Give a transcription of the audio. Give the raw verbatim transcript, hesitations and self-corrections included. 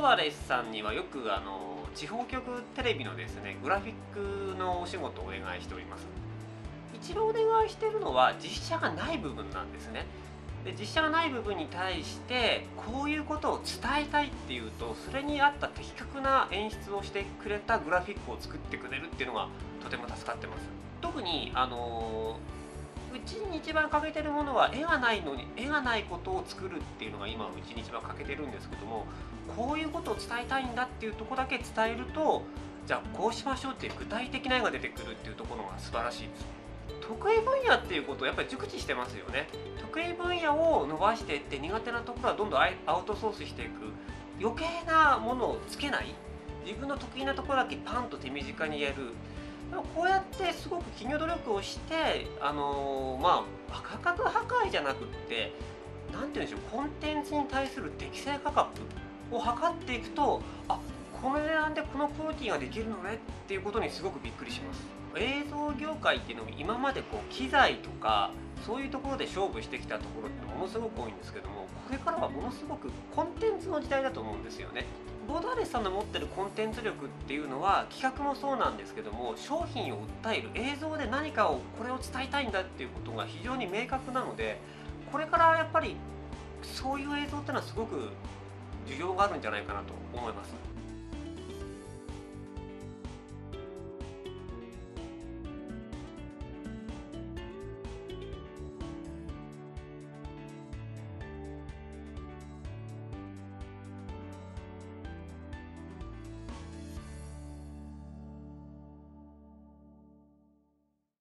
ダレスさんにはよくあの地方局テレビのですねグラフィックのお仕事をお願いしております。一番お願いしているのは実写がない部分なんですね。で実写がない部分に対してこういうことを伝えたいっていうと、それに合った的確な演出をしてくれたグラフィックを作ってくれるっていうのがとても助かってます。特にあのうちに一番欠けてるものは、絵がないのに絵がないことを作るっていうのが今うちに一番欠けてるんですけども、こういうことを伝えたいんだっていうところだけ伝えると、じゃあこうしましょうっていう具体的な絵が出てくるっていうところが素晴らしいです。得意分野っていうことをやっぱり熟知してますよね。得意分野を伸ばしていって、苦手なところはどんどんアウトソースしていく。余計なものをつけない、自分の得意なところだけパンと手短にやる。こうやってすごく企業努力をして、あのー、まあ価格破壊じゃなくって、何て言うんでしょう、コンテンツに対する適正価格を測っていくと、あ、この値段でこのクオリティができるのねっていうことにすごくびっくりします。映像業界っていうのも今までこう機材とかそういうところで勝負してきたところってものすごく多いんですけども、これからはものすごくコンテンツの時代だと思うんですよね。ボーダーレスさんの持ってるコンテンツ力っていうのは、企画もそうなんですけども、商品を訴える、映像で何かをこれを伝えたいんだっていうことが非常に明確なので、これからやっぱりそういう映像ってのはすごく需要があるんじゃないかなと思います。